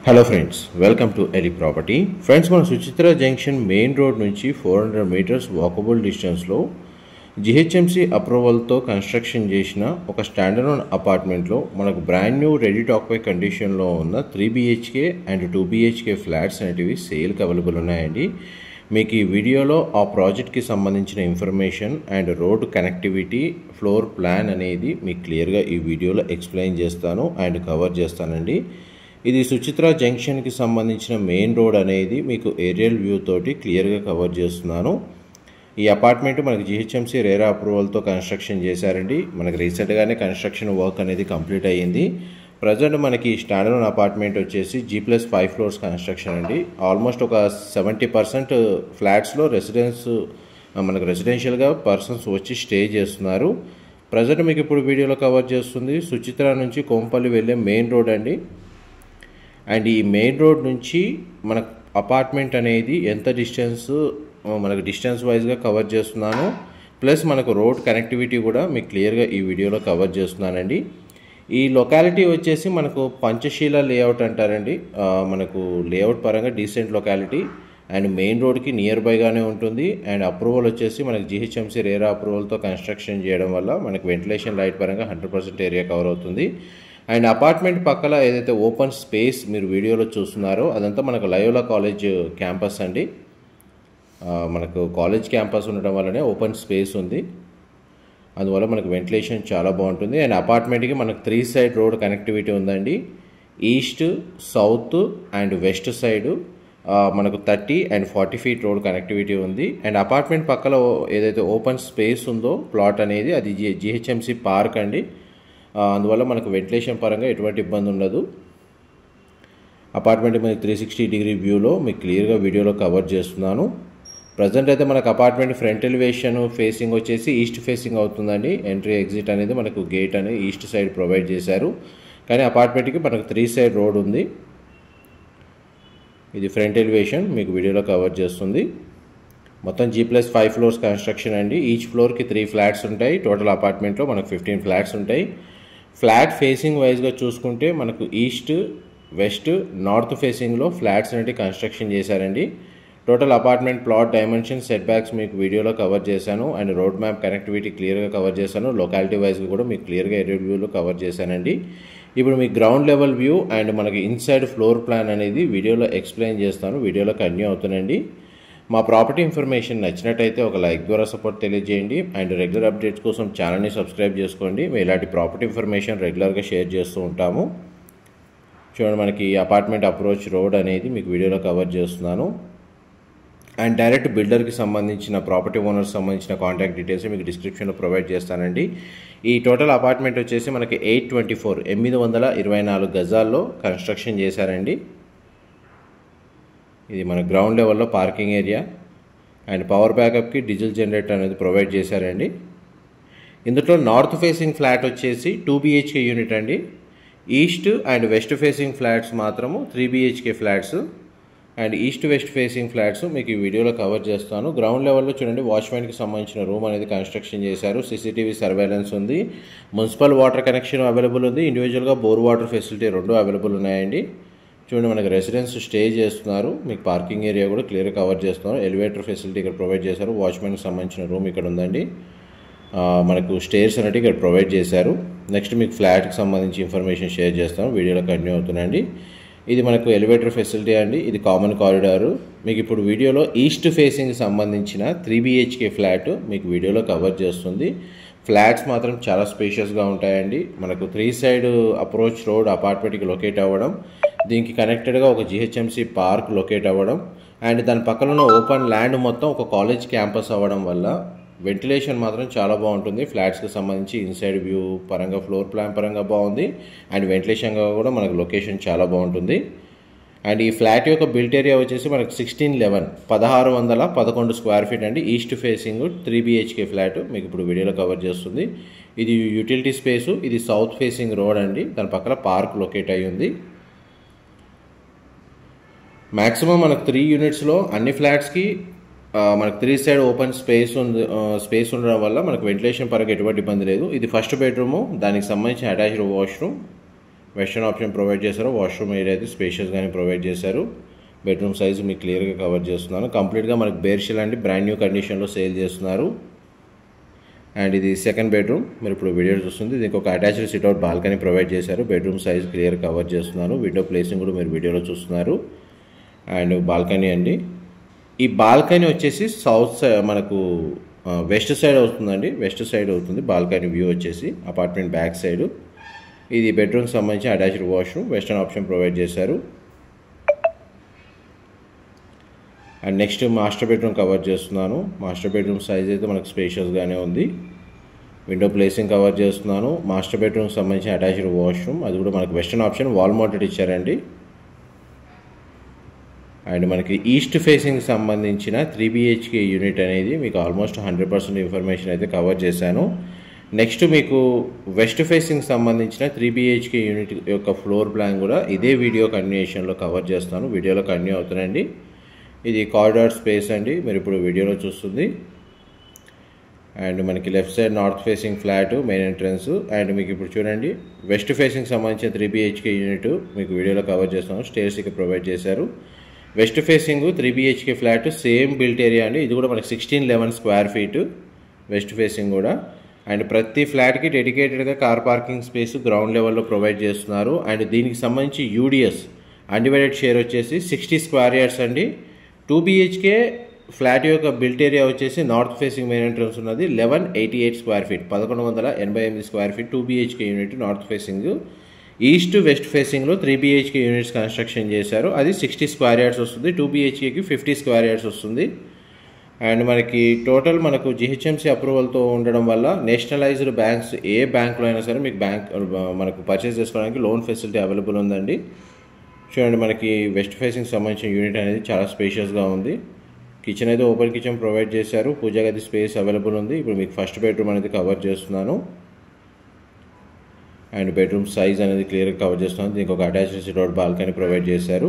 Hello friends, welcome to ఎలి property. Friends, మన Suchitra junction main road నుంచి 400 మీటర్స్ వాకబుల్ డిస్టెన్స్లో జిహెచ్ఎంసీ అప్రూవల్తో కన్స్ట్రక్షన్ చేసిన ఒక స్టాండర్డ్ అపార్ట్మెంట్లో మనకు brand new ready to occupy కండిషన్లో ఉన్న 3 BHK అండ్ 2 BHK ఫ్లాట్స్ అనేటివి సేల్కి అవైలబుల్ ఉన్నాయండి. మీకు ఈ వీడియోలో ఆ ప్రాజెక్ట్కి సంబంధించిన information and road connectivity, floor plan అనేది మీకు క్లియర్గా ఈ వీడియోలో ఎక్స్ప్లెయిన్ చేస్తాను అండ్ కవర్ చేస్తానండి. ఇది సుచిత్ర జంక్షన్కి సంబంధించిన మెయిన్ రోడ్ అనేది మీకు ఏరియల్ వ్యూ తోటి క్లియర్గా కవర్ చేస్తున్నాను. ఈ అపార్ట్మెంట్ మనకి జిహెచ్ఎంసీ రేరా అప్రూవల్తో కన్స్ట్రక్షన్ చేశారండి. మనకి రీసెంట్గానే కన్స్ట్రక్షన్ వర్క్ అనేది కంప్లీట్ అయ్యింది. ప్రజెంట్ మనకి స్టాండర్డ్ అపార్ట్మెంట్ వచ్చేసి G+5 ఫ్లోర్స్ కన్స్ట్రక్షన్ అండి. ఆల్మోస్ట్ ఒక 70% ఫ్లాట్స్లో మనకు రెసిడెన్షియల్గా పర్సన్స్ వచ్చి స్టే చేస్తున్నారు. ప్రజెంట్ మీకు ఇప్పుడు వీడియోలో కవర్ చేస్తుంది సుచిత్ర నుంచి కోంపల్లి వెళ్ళే మెయిన్ రోడ్ అండి. అండ్ ఈ మెయిన్ రోడ్ నుంచి మన అపార్ట్మెంట్ అనేది ఎంత మనకు డిస్టెన్స్ వైజ్గా కవర్ చేస్తున్నాను, ప్లస్ మనకు రోడ్ కనెక్టివిటీ కూడా మీకు క్లియర్గా ఈ వీడియోలో కవర్ చేస్తున్నానండి. ఈ లొకాలిటీ వచ్చేసి మనకు పంచశీల లేఅవుట్ అంటారండి. మనకు లేఅవుట్ పరంగా డీసెంట్ లొకాలిటీ అండ్ మెయిన్ రోడ్కి నియర్ బైగానే ఉంటుంది. అండ్ అప్రూవల్ వచ్చేసి మనకు జిహెచ్ఎంసీ రేరా అప్రూవల్తో కన్స్ట్రక్షన్ చేయడం వల్ల మనకు వెంటిలేషన్ లైట్ పరంగా 100% ఏరియా కవర్ అవుతుంది. అండ్ అపార్ట్మెంట్ పక్కల ఏదైతే ఓపెన్ స్పేస్ మీరు వీడియోలో చూస్తున్నారో అదంతా మనకు లయోలా కాలేజ్ క్యాంపస్ అండి. మనకు కాలేజ్ క్యాంపస్ ఉండడం వల్లనే ఓపెన్ స్పేస్ ఉంది. అందువల్ల మనకు వెంటిలేషన్ చాలా బాగుంటుంది. అండ్ అపార్ట్మెంట్కి మనకు 3 సైడ్ రోడ్ కనెక్టివిటీ ఉందండి. East, south and west side మనకు 30 and 40 ఫీట్ రోడ్ కనెక్టివిటీ ఉంది. అండ్ అపార్ట్మెంట్ పక్కల ఏదైతే ఓపెన్ స్పేస్ ఉందో ప్లాట్ అనేది అది జిహెచ్ఎంసీ పార్క్ అండి. అందువల్ల మనకు వెంటిలేషన్ పరంగా ఎటువంటి ఇబ్బంది ఉండదు. అపార్ట్మెంట్ మనకి 360 డిగ్రీ వ్యూలో మీకు క్లియర్గా వీడియోలో కవర్ చేస్తున్నాను. ప్రజెంట్ అయితే మనకు అపార్ట్మెంట్ ఫ్రంట్ ఎలివేషన్ ఫేసింగ్ వచ్చేసి ఈస్ట్ ఫేసింగ్ అవుతుందండి. ఎంట్రీ ఎగ్జిట్ అనేది మనకు గేట్ అనేది ఈస్ట్ సైడ్ ప్రొవైడ్ చేశారు. కానీ అపార్ట్మెంట్కి మనకు 3 సైడ్ రోడ్ ఉంది. ఇది ఫ్రంట్ ఎలివేషన్ మీకు వీడియోలో కవర్ చేస్తుంది. మొత్తం G+5 ఫ్లోర్స్ కన్స్ట్రక్షన్ అండి. ఈచ్ ఫ్లోర్కి 3 ఫ్లాట్స్ ఉంటాయి. టోటల్ అపార్ట్మెంట్లో మనకు 15 ఫ్లాట్స్ ఉంటాయి. ఫ్లాట్ ఫేసింగ్ వైజ్గా చూసుకుంటే మనకు ఈస్ట్, వెస్ట్, నార్త్ ఫేసింగ్లో ఫ్లాట్స్ అనేవి కన్స్ట్రక్షన్ చేశారండి. Total apartment plot dimension, setbacks మీకు వీడియోలో కవర్ చేశాను. అండ్ రోడ్ మ్యాప్ కనెక్టివిటీ క్లియర్గా కవర్ చేశాను. లొకాలిటీ వైజ్గా కూడా మీకు క్లియర్గా ఏరియల్ వ్యూలో కవర్ చేశానండి. ఇప్పుడు మీకు గ్రౌండ్ లెవెల్ వ్యూ అండ్ మనకి ఇన్సైడ్ ఫ్లోర్ ప్లాన్ అనేది వీడియోలో ఎక్స్ప్లెయిన్ చేస్తాను. వీడియోలో కంటిన్యూ అవుతానండి. మా ప్రాపర్టీ ఇన్ఫర్మేషన్ నచ్చినట్టయితే ఒక లైక్ ద్వారా సపోర్ట్ తెలియజేయండి. అండ్ రెగ్యులర్ అప్డేట్స్ కోసం ఛానల్ని సబ్స్క్రైబ్ చేసుకోండి. మేము ఇలాంటి ప్రాపర్టీ ఇన్ఫర్మేషన్ రెగ్యులర్గా షేర్ చేస్తూ ఉంటాము. చూడండి, మనకి అపార్ట్మెంట్ అప్రోచ్ రోడ్ అనేది మీకు వీడియోలో కవర్ చేస్తున్నాను. అండ్ డైరెక్ట్ బిల్డర్కి సంబంధించిన ప్రాపర్టీ ఓనర్కి సంబంధించిన కాంటాక్ట్ డీటెయిల్స్ మీకు డిస్క్రిప్షన్లో ప్రొవైడ్ చేస్తానండి. ఈ టోటల్ అపార్ట్మెంట్ వచ్చేసి మనకి 824 గజాల్లో కన్స్ట్రక్షన్ చేశారండి. ఇది మన గ్రౌండ్ లెవెల్లో పార్కింగ్ ఏరియా అండ్ పవర్ బ్యాకప్కి డీజిల్ జనరేటర్ అనేది ప్రొవైడ్ చేశారండి. ఇందులో నార్త్ ఫేసింగ్ ఫ్లాట్ వచ్చేసి 2 BHK యూనిట్ అండి. East and west facing flats మాత్రము 3 BHK flats. And east west facing flats మీకు ఈ వీడియోలో కవర్ చేస్తాను. గ్రౌండ్ లెవెల్లో చూడండి, వాచ్మెన్కి సంబంధించిన రూమ్ అనేది కన్స్ట్రక్షన్ చేశారు. CCTV సర్వేలెన్స్ ఉంది. మున్సిపల్ వాటర్ కనెక్షన్ అవైలబుల్ ఉంది. ఇండివిజువల్గా బోర్ వాటర్ ఫెసిలిటీ 2 అవైలబుల్ ఉన్నాయండి. చూడండి, మనకి రెసిడెన్స్ స్టే చేస్తున్నారు. మీకు పార్కింగ్ ఏరియా కూడా క్లియర్గా కవర్ చేస్తున్నారు. ఎలివేటర్ ఫెసిలిటీ ఇక్కడ ప్రొవైడ్ చేశారు. వాచ్మెన్కి సంబంధించిన రూమ్ ఇక్కడ ఉందండి. మనకు స్టేర్స్ అనేవి ఇక్కడ ప్రొవైడ్ చేశారు. నెక్స్ట్ మీకు ఫ్లాట్కి సంబంధించి ఇన్ఫర్మేషన్ షేర్ చేస్తాను. వీడియోలో కంటిన్యూ అవుతుందండి. ఇది మనకు ఎలివేటర్ ఫెసిలిటీ అండి. ఇది కామన్ కారిడారు. మీకు ఇప్పుడు వీడియోలో ఈస్ట్ ఫేసింగ్ సంబంధించిన 3 BHK ఫ్లాట్ మీకు వీడియోలో కవర్ చేస్తుంది. ఫ్లాట్స్ మాత్రం చాలా స్పేషియస్గా ఉంటాయండి. మనకు 3 సైడ్ అప్రోచ్ రోడ్ అపార్ట్మెంట్కి లొకేట్ అవ్వడం, దీనికి కనెక్టెడ్గా ఒక జిహెచ్ఎంసీ పార్క్ లొకేట్ అవ్వడం అండ్ దాని పక్కన ఉన్న ఓపెన్ ల్యాండ్ మొత్తం ఒక కాలేజ్ క్యాంపస్ అవ్వడం వల్ల వెంటిలేషన్ మాత్రం చాలా బాగుంటుంది. ఫ్లాట్స్కి సంబంధించి ఇన్సైడ్ వ్యూ పరంగా, ఫ్లోర్ ప్లాన్ పరంగా బాగుంది. అండ్ వెంటిలేషన్గా కూడా మనకు లొకేషన్ చాలా బాగుంటుంది. అండ్ ఈ ఫ్లాట్ యొక్క బిల్ట్ ఏరియా వచ్చేసి మనకు 1611 స్క్వేర్ ఫీట్ అండి. ఈస్ట్ ఫేసింగ్ 3 BHK ఫ్లాట్ మీకు ఇప్పుడు వీడియోలో కవర్ చేస్తుంది. ఇది యూటిలిటీ స్పేసు. ఇది సౌత్ ఫేసింగ్ రోడ్ అండి. దాని పక్కన పార్క్ లొకేట్ అయ్యి ఉంది. మ్యాక్సిమం మనకు 3 యూనిట్స్లో అన్ని ఫ్లాట్స్కి మనకు 3 సైడ్ ఓపెన్ స్పేస్ ఉండడం వల్ల మనకు వెంటిలేషన్ పరంగా ఎటువంటి ఇబ్బంది లేదు. ఇది ఫస్ట్ బెడ్రూము, దానికి సంబంధించిన attached washroom. Western option provide చేశారు. వాష్రూమ్ ఏరియా అయితే స్పేషియస్గానే ప్రొవైడ్ చేశారు. బెడ్రూమ్ సైజు మీకు క్లియర్గా కవర్ చేస్తున్నాను. కంప్లీట్గా మనకు బేర్షెల్ అండి, బ్రాండ్ న్యూ కండిషన్లో సేల్ చేస్తున్నారు. అండ్ ఇది సెకండ్ బెడ్రూమ్, మీరు ఇప్పుడు వీడియో చూస్తుంది. దీనికి ఒక అటాచ్డ్ సిట్అవుట్ బాల్కనీ ప్రొవైడ్ చేశారు. బెడ్రూమ్ సైజ్ క్లియర్ కవర్ చేస్తున్నాను. విండో ప్లేసింగ్ కూడా మీరు వీడియోలో చూస్తున్నారు. అండ్ బాల్కనీ అండి, ఈ బాల్కనీ వచ్చేసి సౌత్ సైడ్ మనకు వెస్ట్ సైడ్ అవుతుందండి. వెస్ట్ సైడ్ అవుతుంది బాల్కనీ వ్యూ వచ్చేసి, అపార్ట్మెంట్ బ్యాక్ సైడ్. ఇది బెడ్రూమ్కి సంబంధించి attached washroom, western option provide చేశారు. And next master bedroom cover చేస్తున్నాను. మాస్టర్ బెడ్రూమ్ సైజ్ అయితే మనకు స్పేషియస్గానే ఉంది. విండో ప్లేసింగ్ కవర్ చేస్తున్నాను. మాస్టర్ బెడ్రూమ్కి సంబంధించిన అటాచ్డ్ వాష్రూమ్, అది కూడా మనకు వెస్టర్న్ ఆప్షన్ వాల్ మౌంటెడ్ ఇచ్చారండి. అండ్ మనకి ఈస్ట్ ఫేసింగ్ సంబంధించిన 3 BHK యూనిట్ అనేది మీకు ఆల్మోస్ట్ 100% ఇన్ఫర్మేషన్ అయితే కవర్ చేశాను. నెక్స్ట్ మీకు వెస్ట్ ఫేసింగ్ సంబంధించిన 3 BHK యూనిట్ యొక్క ఫ్లోర్ ప్లాన్ కూడా ఇదే వీడియో కంటిన్యూషన్లో కవర్ చేస్తాను. వీడియోలో కంటిన్యూ అవుతుందండి. ఇది కారిడార్ స్పేస్ అండి, మీరు ఇప్పుడు వీడియోలో చూస్తుంది. అండ్ మనకి left side north facing flat main entrance. And మీకు ఇప్పుడు చూడండి వెస్ట్ ఫేసింగ్ సంబంధించిన 3 BHK యూనిట్ మీకు వీడియోలో కవర్ చేస్తాను. స్టేర్స్ ఇక్కడ ప్రొవైడ్ చేశారు. West facing 3 BHK flat same built area అండి. ఇది కూడా మనకి 1611 స్క్వేర్ ఫీట్ వెస్ట్ ఫేసింగ్ కూడా. అండ్ ప్రతి ఫ్లాట్కి డెడికేటెడ్గా కార్ పార్కింగ్ స్పేస్ గ్రౌండ్ లెవెల్లో ప్రొవైడ్ చేస్తున్నారు. అండ్ దీనికి సంబంధించి UDS అన్డివైడెడ్ షేర్ వచ్చేసి 60 స్క్వేర్ యార్డ్స్ అండి. 2 BHK ఫ్లాట్ యొక్క బిల్ట్ ఏరియా వచ్చేసి నార్త్ ఫేసింగ్ మెయిన్ ఎంట్రన్స్ ఉన్నది 1188 square feet, 1188 square feet 2 BHK unit north facing. East west ఫేసింగ్లో 3 BHK యూనిట్స్ కన్స్ట్రక్షన్ చేశారు. అది 60 స్క్వేర్ యార్డ్స్ వస్తుంది. 2 BHKకి 50 స్క్వేర్ యార్డ్స్ వస్తుంది. అండ్ మనకి టోటల్ మనకు GHMC అప్రూవల్తో ఉండడం వల్ల నేషనలైజ్డ్ బ్యాంక్స్ ఏ బ్యాంక్లో అయినా సరే మీకు మనకు పర్చేస్ చేసుకోవడానికి లోన్ ఫెసిలిటీ అవైలబుల్ ఉందండి. చూడండి మనకి వెస్ట్ ఫేసింగ్ సంబంధించిన యూనిట్ అనేది చాలా స్పేషియస్గా ఉంది. కిచెన్ అయితే ఓపెన్ కిచెన్ ప్రొవైడ్ చేశారు. పూజా గది స్పేస్ అవైలబుల్ ఉంది. ఇప్పుడు మీకు ఫస్ట్ బెడ్రూమ్ అనేది కవర్ చేస్తున్నాను. అండ్ బెడ్రూమ్ సైజ్ అనేది క్లియర్గా కవర్ చేస్తున్నాను. దీనికి ఒక అటాచ్డ్ సిట్అవుట్ బాల్కనీ ప్రొవైడ్ చేశారు.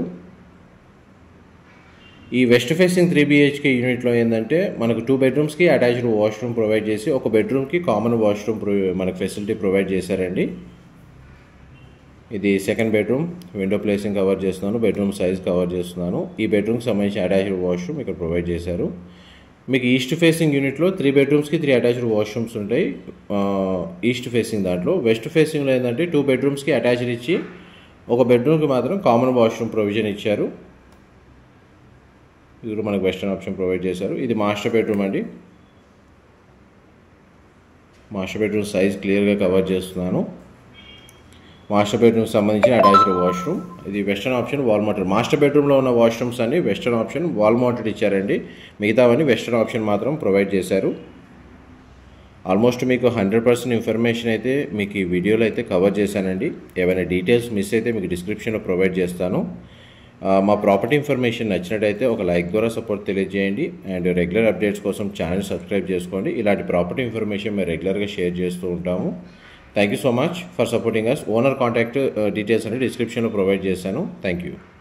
ఈ వెస్ట్ ఫేసింగ్ 3 BHK యూనిట్లో ఏంటంటే మనకు 2 బెడ్రూమ్స్కి అటాచ్డ్ వాష్రూమ్ ప్రొవైడ్ చేసి ఒక బెడ్రూమ్కి కామన్ వాష్రూమ్ మనకు ఫెసిలిటీ ప్రొవైడ్ చేశారండి. ఇది second bedroom, window placing cover చేస్తున్నాను. బెడ్రూమ్ సైజ్ కవర్ చేస్తున్నాను. ఈ బెడ్రూమ్కి సంబంధించి అటాచ్డ్ వాష్రూమ్ ఇక్కడ ప్రొవైడ్ చేశారు. మీకు ఈస్ట్ ఫేసింగ్ యూనిట్లో 3 బెడ్రూమ్స్కి 3 అటాచ్డ్ వాష్రూమ్స్ ఉంటాయి ఈస్ట్ ఫేసింగ్ దాంట్లో. వెస్ట్ ఫేసింగ్లో ఏంటంటే 2 బెడ్రూమ్స్కి అటాచ్డ్ ఇచ్చి ఒక బెడ్రూమ్కి మాత్రం కామన్ వాష్రూమ్ ప్రొవిజన్ ఇచ్చారు. ఇది కూడా మనకు వెస్టర్న్ ఆప్షన్ ప్రొవైడ్ చేశారు. ఇది మాస్టర్ బెడ్రూమ్ అండి. మాస్టర్ బెడ్రూమ్ సైజ్ క్లియర్గా కవర్ చేస్తున్నాను. మాస్టర్ బెడ్రూమ్కి సంబంధించిన అటాచ్డ్ వాష్రూమ్, ఇది western option wall mounted. Master బెడ్రూమ్లో ఉన్న వాష్రూమ్స్ అన్ని వెస్టర్న్ ఆప్షన్ వాల్ మౌంటెడ్ ఇచ్చారండి. మిగతావన్నీ వెస్టర్న్ ఆప్షన్ మాత్రం ప్రొవైడ్ చేశారు. ఆల్మోస్ట్ మీకు 100% ఇన్ఫర్మేషన్ అయితే మీకు ఈ వీడియోలో అయితే కవర్ చేశానండి. ఏమైనా డీటెయిల్స్ మిస్ అయితే మీకు డిస్క్రిప్షన్లో ప్రొవైడ్ చేస్తాను. మా ప్రాపర్టీ ఇన్ఫర్మేషన్ నచ్చినట్టయితే ఒక లైక్ ద్వారా సపోర్ట్ తెలియజేయండి. అండ్ రెగ్యులర్ అప్డేట్స్ కోసం ఛానల్ సబ్స్క్రైబ్ చేసుకోండి. ఇలాంటి ప్రాపర్టీ ఇన్ఫర్మేషన్ మేము రెగ్యులర్గా షేర్ చేస్తూ ఉంటాము. Thank you so much for supporting us. Owner contact details and description provide చేశాను. Thank you.